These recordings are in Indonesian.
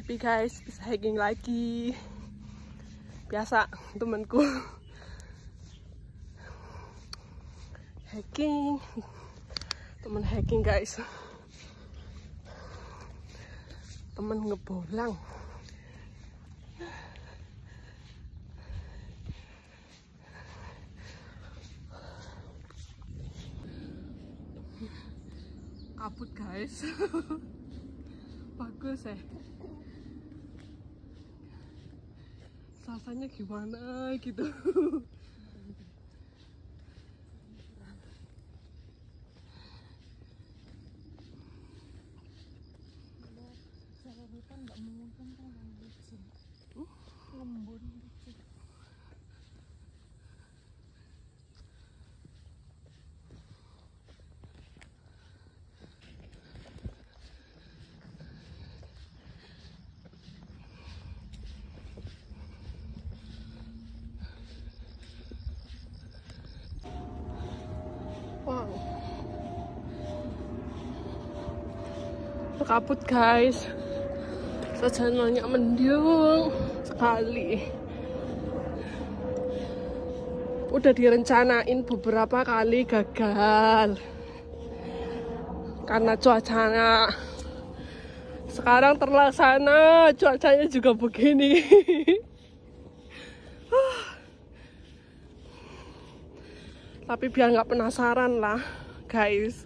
happy guys, bisa hiking lagi. Biasa temanku hiking, temen hiking guys, temen ngebolang. Kabut guys. Bagus ya. Rasanya gimana gitu. Wow, kabut guys, suasananya mendung sekali. Udah direncanain beberapa kali gagal karena cuacanya. Sekarang terlaksana, cuacanya juga begini. Tapi biar nggak penasaran lah guys.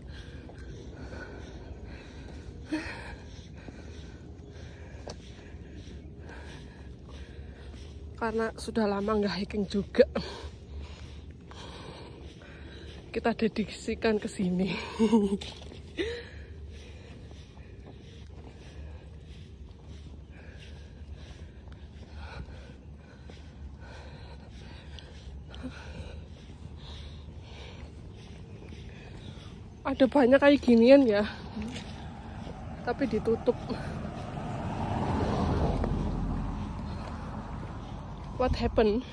Karena sudah lama nggak hiking juga, kita dedikasikan ke sini. Ada banyak kayak ginian ya, tapi ditutup. What happened?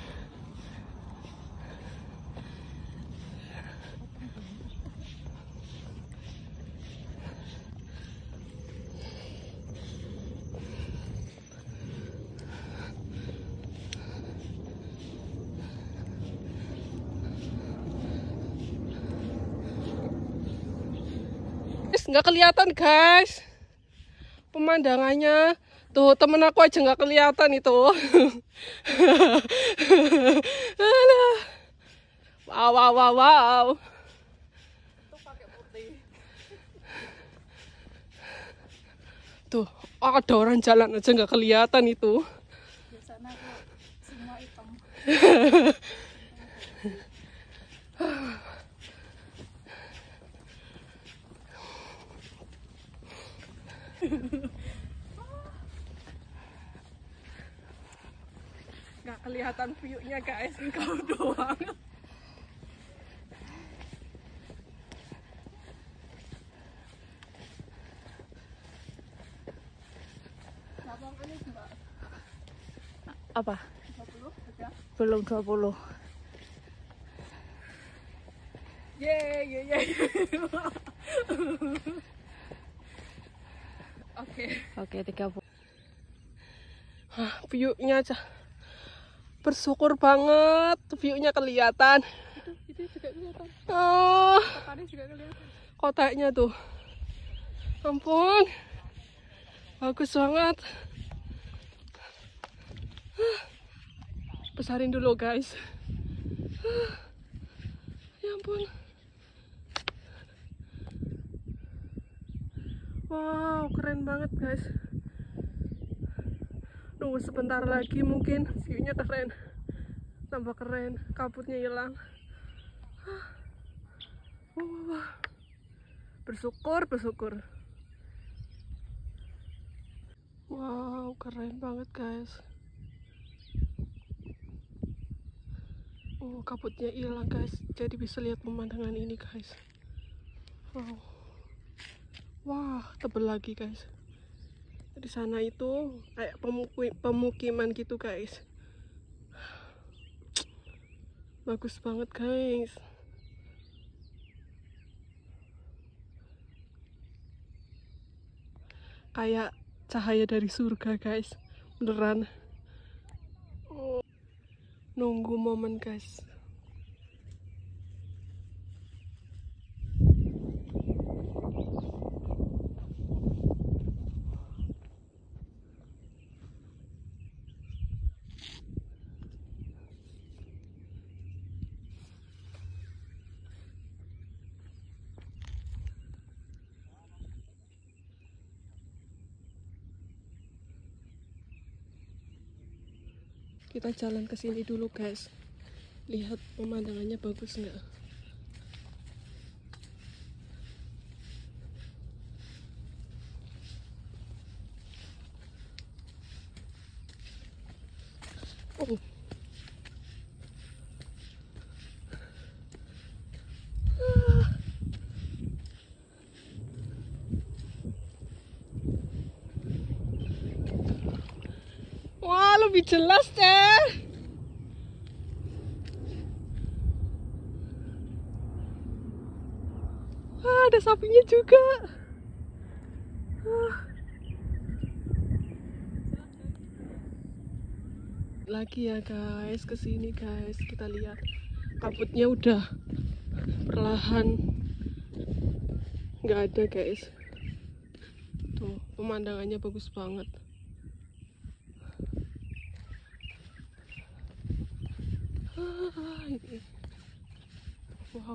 Nggak kelihatan guys pemandangannya tuh, temen aku aja nggak kelihatan itu. Wow, wow, wow, wow. Tuh ada orang jalan aja nggak kelihatan itu. Biasanya aku semua hitam. Nggak kelihatan view-nya guys, kau doang. Apa? 20 aja. Belum 20. Yeay. Oke, 30. view-nya aja. Bersyukur banget view-nya kelihatan. Itu juga kelihatan. Oh, Kotanya juga kelihatan. kotanya tuh. Ampun. Bagus banget. Besarin dulu guys. Ya ampun. Wow, keren banget guys. Nunggu sebentar lagi mungkin view-nya keren. Tambah keren, kabutnya hilang. Wah. Bersyukur. Wow, keren banget guys. Oh, kabutnya hilang guys. Jadi bisa lihat pemandangan ini guys. Wow. Wah, tebel lagi guys. Di sana itu kayak pemukiman gitu guys. Bagus banget guys. Kayak cahaya dari surga guys, beneran. Nunggu momen guys. Kita jalan ke sini dulu guys. Lihat pemandangannya bagus nggak? Oh. Wah, lebih jelas deh. Wah, ada sapinya juga. Wah. Lagi ya guys, kesini guys, kita lihat kabutnya udah perlahan nggak ada guys. Tuh, pemandangannya bagus banget. Ini. Wow.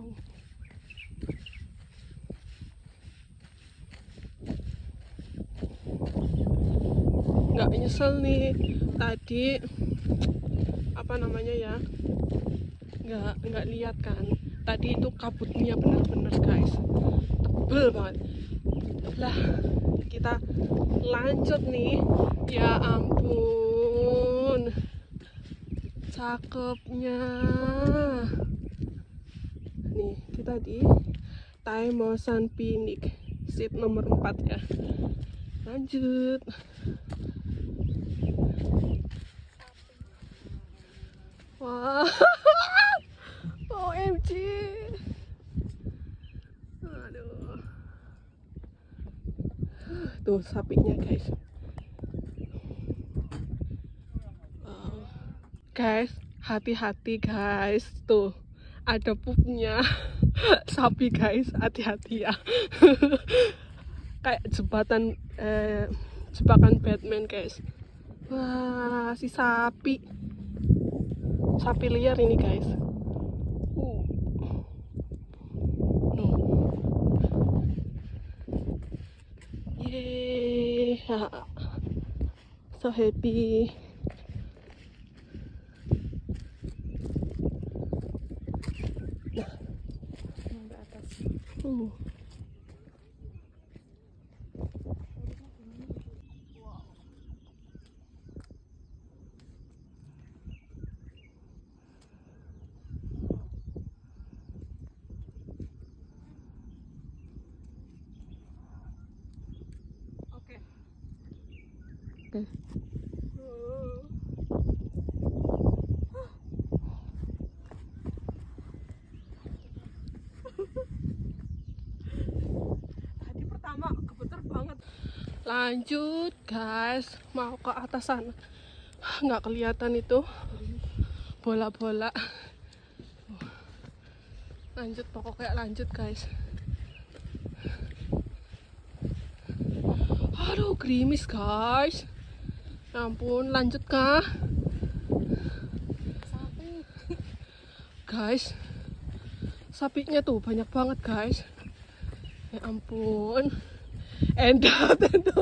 Nggak nyesel nih tadi, apa namanya ya, nggak lihat kan tadi itu kabutnya bener-bener guys, tebel banget. Lah kita lanjut nih, ya ampun cakepnya. Nih kita di Taimosan Pinik seat nomor 4 ya. Lanjut. Wah. OMG. Aduh. Tuh sapinya guys. Guys, hati-hati guys. Tuh, ada pupnya. Sapi guys, hati-hati ya. Kayak jebakan Batman guys. Wah, si sapi. Sapi liar ini guys. Yeay. So happy. Oke. Tadi pertama kebetulan banget. Lanjut guys, mau ke atas sana. Nggak kelihatan itu bola-bola. Lanjut, pokoknya lanjut guys. Aduh, gerimis guys. Ya ampun, lanjut kah? Sapi. Guys, sapinya tuh banyak banget guys. Ya ampun. Endot.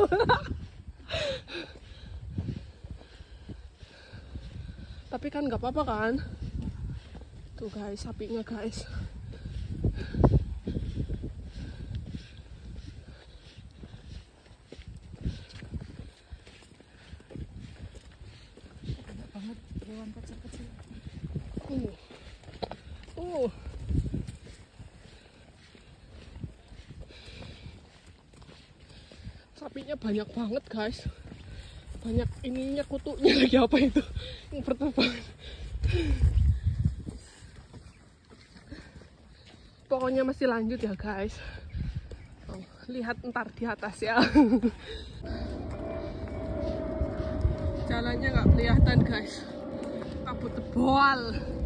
Tapi kan nggak apa-apa kan? Tuh guys, sapinya guys. Banyak banget hewan kecil-kecil. Sapinya banyak banget guys. Banyak ininya, kutunya lagi apa itu yang berterbangan. Pokoknya masih lanjut ya guys. Lihat ntar di atas ya. Jalannya nggak kelihatan guys, kabut tebal.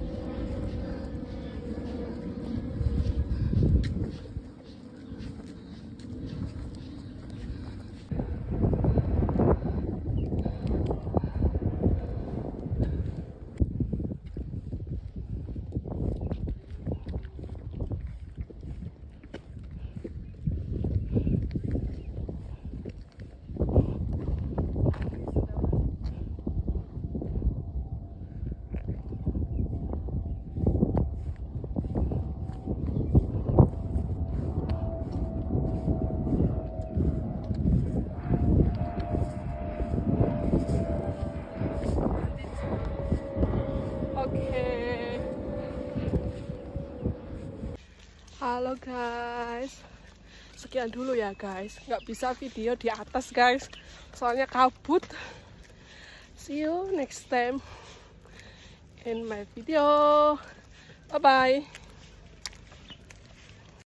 Halo guys, sekian dulu ya guys, nggak bisa video di atas guys, soalnya kabut. See you next time in my video, bye bye.